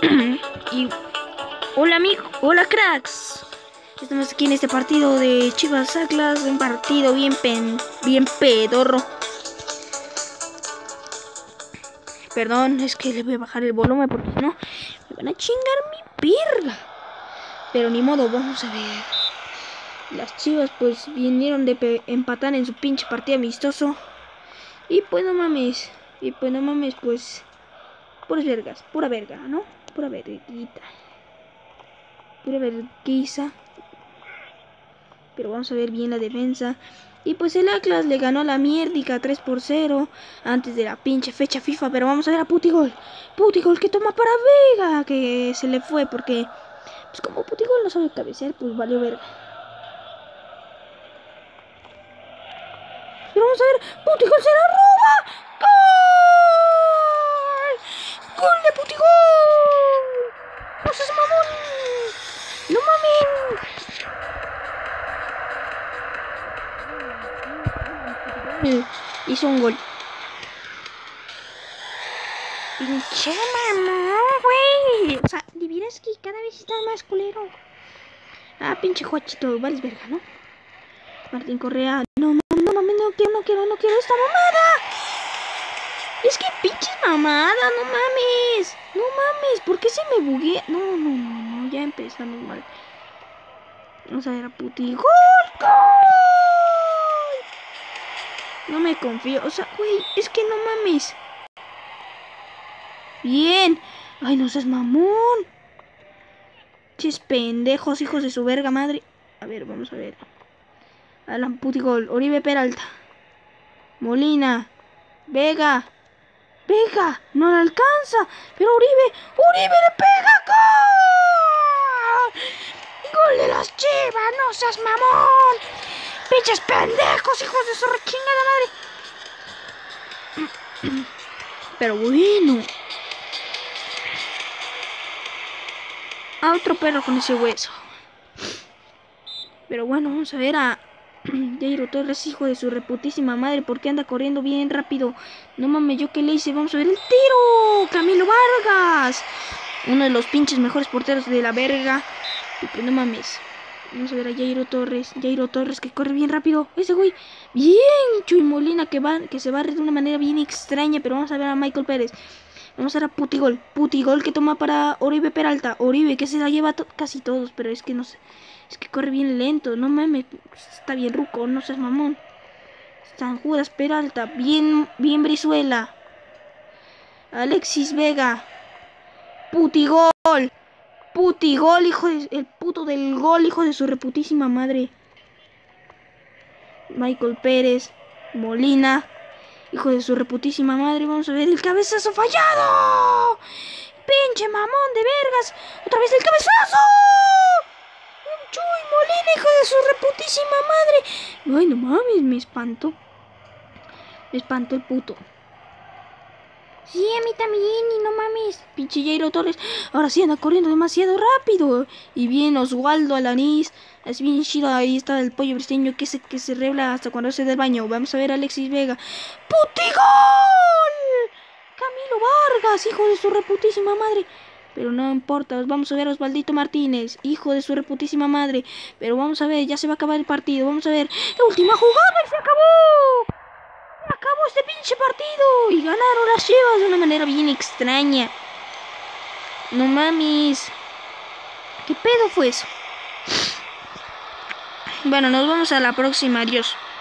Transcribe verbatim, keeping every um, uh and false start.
Y hola amigos, hola cracks. Estamos aquí en este partido de Chivas Atlas, un partido bien pen, bien pedorro. Perdón, es que le voy a bajar el volumen porque si no me van a chingar mi verga. Pero ni modo, vamos a ver. Las Chivas pues vinieron de empatar en su pinche partido amistoso. Y pues no mames, y pues no mames, pues puras vergas, pura verga, ¿no? Pura verguita. Pura verguiza. Pero vamos a ver bien la defensa. Y pues el Atlas le ganó a la mierdica tres por cero antes de la pinche fecha FIFA. Pero vamos a ver a Putigol. Putigol que toma para Vega, que se le fue porque pues como Putigol no sabe cabecear, pues valió verga. Pero vamos a ver, Putigol se la roba. ¡Gol! ¡Gol de Putigol! ¡No seas mamón! ¡No mames! Hizo un gol. Pinche mamón, güey. O sea, diviras que cada vez está más culero. Ah, pinche Juachito, vales verga, ¿no? Martín Correa. No mames, no mames, no quiero, no quiero, no quiero esta mamada. Es que pinches mamada, no mames. No mames, ¿por qué se me buguea? No, no, no, no, ya empezamos mal. Vamos a ver a Puti. ¡Gol! ¡Gol! No me confío, o sea, güey, es que no mames. Bien. Ay, no seas mamón. Ches pendejos, hijos de su verga madre. A ver, vamos a ver. Alan Putigol, Oribe Peralta. Molina. Vega. Vega, no le alcanza. Pero Oribe, Oribe le pega. ¡Gol! ¡Gol de las Chivas! ¡No seas mamón! ¡Pinches pendejos, hijos de su rechingada madre! Pero bueno. A otro perro con ese hueso. Pero bueno, vamos a ver a Jairo Torres, hijo de su reputísima madre, porque anda corriendo bien rápido. No mames, yo qué le hice. Vamos a ver el tiro. Camilo Vargas, uno de los pinches mejores porteros de la verga. Y pues no mames. Vamos a ver a Jairo Torres. Jairo Torres que corre bien rápido. Ese güey. Bien. Chuy Molina que va, que se barre de una manera bien extraña. Pero vamos a ver a Michael Pérez. Vamos a ver a Putigol. Putigol que toma para Oribe Peralta. Oribe que se la lleva to casi todos. Pero es que no sé. Es que corre bien lento. No mames. Está bien ruco. No seas mamón. San Judas Peralta. Bien, bien Brizuela. Alexis Vega. Putigol. Putigol, hijo de... El puto del gol, hijo de su reputísima madre. Michael Pérez. Molina. Hijo de su reputísima madre. Vamos a ver el cabezazo fallado. Pinche mamón de vergas. Otra vez el cabezazo. Chuy Molina, hijo de su reputísima madre. Ay, no mames, me espantó. Me espantó el puto. Sí, a mí también, y no mames. Pinche Jairo Torres. Ahora sí anda corriendo demasiado rápido. Y bien Oswaldo Alanís. Es bien chido. Ahí está el pollo briseño que se, que se rebla hasta cuando se da el baño. Vamos a ver a Alexis Vega. ¡Putigol! Camilo Vargas, hijo de su reputísima madre. Pero no importa. Vamos a ver a Osvaldito Martínez, hijo de su reputísima madre. Pero vamos a ver, ya se va a acabar el partido. Vamos a ver. La última jugada y se acabó. Acabó este pinche partido y ganaron las Chivas de una manera bien extraña. No mames. ¿Qué pedo fue eso? Bueno, nos vemos a la próxima. Adiós.